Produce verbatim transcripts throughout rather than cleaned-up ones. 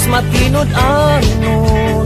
matinod anon.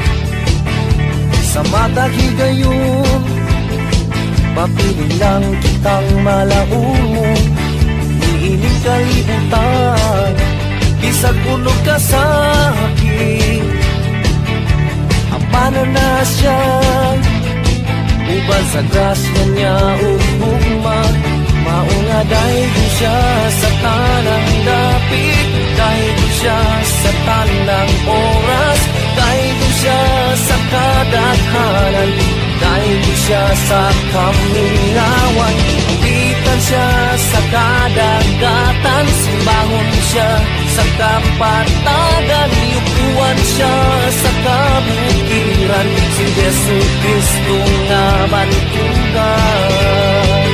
Sa matag higayon, papili lang kitang malaumon. Iining kalibutan, bisag unog ka sa akin. Apana na siya, ubal sa grasya niya ugugma. Maunga dahil ko siya sa tanang dapit, dahil ko siya sa tanang oras, dahil ko siya sa kadaghanan, dahil ko siya sa kamingawan. Bitan siya sa kadagatan, simbangon siya sa kapatagan, yukuan siya sa kabukiran, si Yesu Kristo nga bantugan.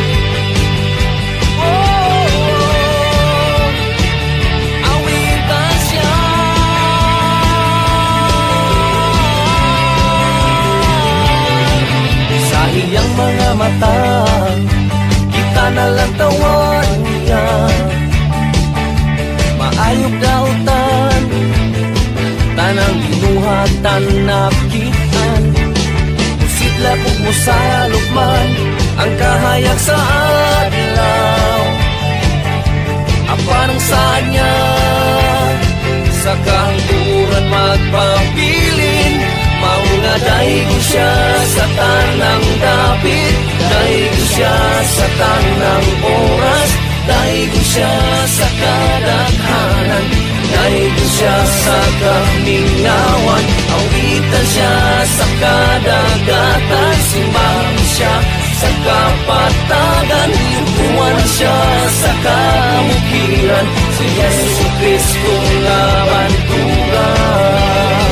Iyang mga mata, kita na lang tawan niya. Maayog dautan, tanang binuhatan nakitan. Musidla kung mo sa lukman, ang kahayag sa adlaw. Aparang saan niya, sa kahangturan magpabilin. Mauna daigo siya sa tanang dapit, daigo siya sa tanang oras, daigo siya sa kadaghanan, daigo siya sa kamingawan. Awitan siya sa kadagatan, simbahan siya sa kapatagan, yukuan siya sa kamukiran, si Yesu Kristo nga bantugan.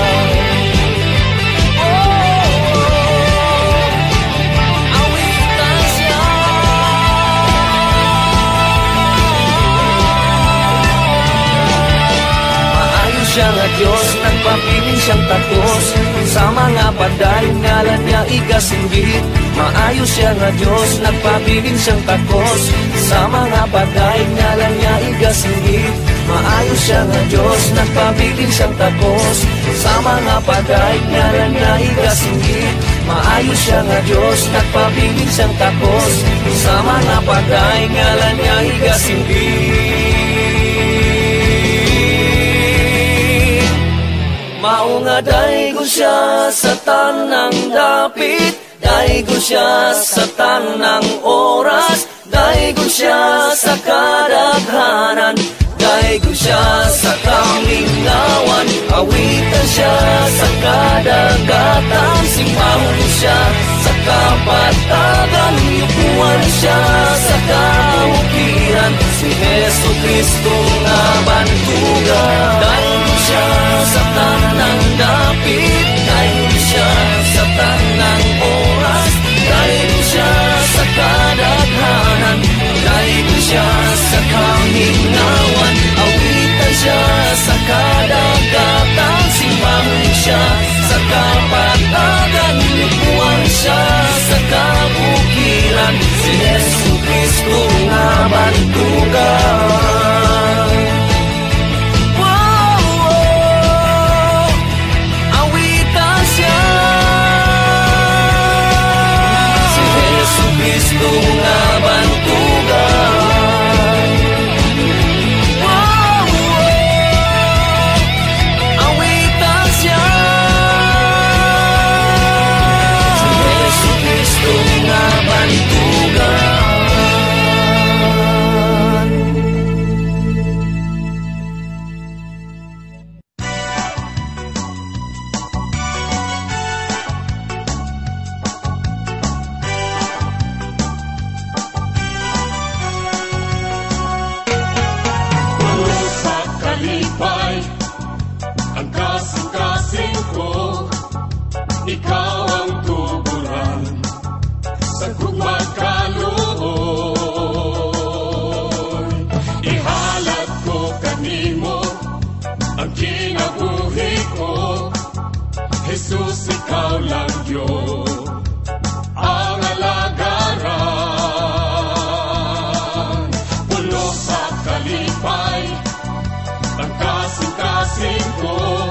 Siya nga Diyos, nagpapiling siyang takos, sa mga padayon ngalan niya igasinggit. Maayos siya nga Diyos, nagpapiling siyang takos, sa mga padayon ngalan niya igasinggit. Maayos siya nga Diyos, nagpapiling siyang takos, sa mga padayon ngalan niya igasinggit. Maayos siya nga Diyos, nagpapiling siyang takos, sa mga padayon ngalan niya igasinggit. Maunga daigo siya sa tanang dapit, daigo siya sa tanang oras, daigo siya sa kadaghanan, daigo siya sa kamingawan. Awitan siya sa kadagatan, simbahan siya sa kapatagan, yukuan siya sa kamukiran, si Yesu Kristo nga bantugan. Daigo siya sa tanang dapit, daigo siya sa tanang oras, daigo siya sa kadaghanan, daigo siya sa kamingawan. Awitan siya sa kadagatan, simbahan siya sa kapatagan, yukuan siya sa kabukiran, si Yesu Kristo nga bantugan. Kristo nga bantugan. Wow, wow. Awitan siya, si Yesu Kristo nga bantugan. Ikaw ang tuburan sa gugmang kaluoy. Ihalat ko kanimo ang kinabuhi ko, Jesus, ikaw lang Diyos ang alagaran. Pulo sa kalipay ang kasing-kasing ko,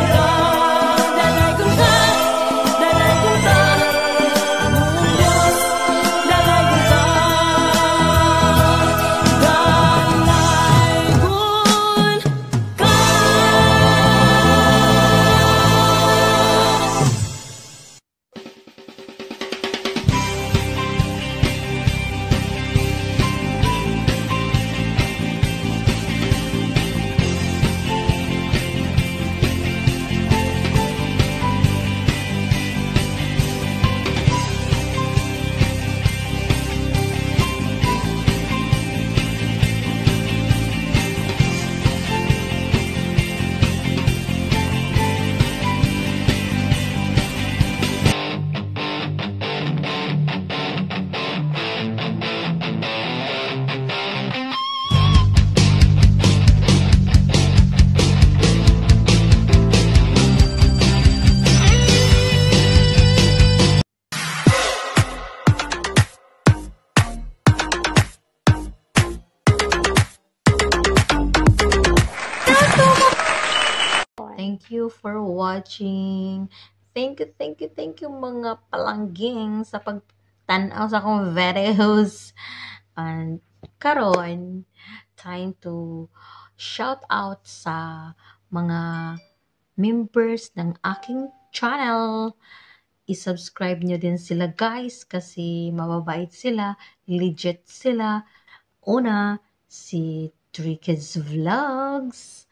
dalay ko ta, dalay ko ta, buong Diyos, dalay ko ta, dalay gun ka. Thank you for watching. Thank you, thank you, thank you mga palangging sa pagtanaw sa akong videos. And karon, time to shout out sa mga members ng aking channel. I-subscribe nyo din sila guys kasi mababait sila, legit sila. Una, si Three Kids Vlogs,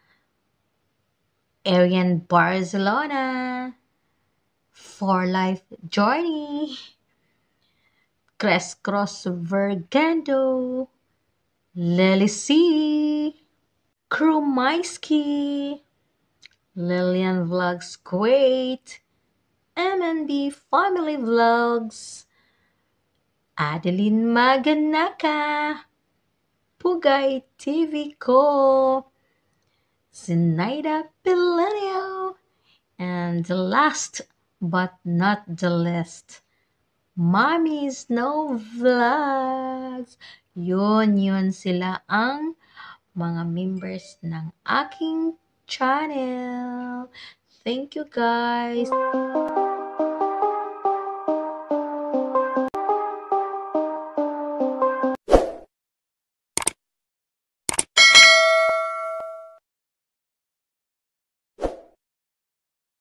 Arian Barcelona, For Life Journey, Crest Cross Vergando, Lily C, Crew Maisky, Lillian Vlogs Kuwait, M N B Family Vlogs, Adeline Maganaka, Pugay T V Ko, Zinaida Pilenio, and the last but not the least, Mommy Snow Vlogs. Yun, yun sila ang mga members ng aking channel. Thank you guys.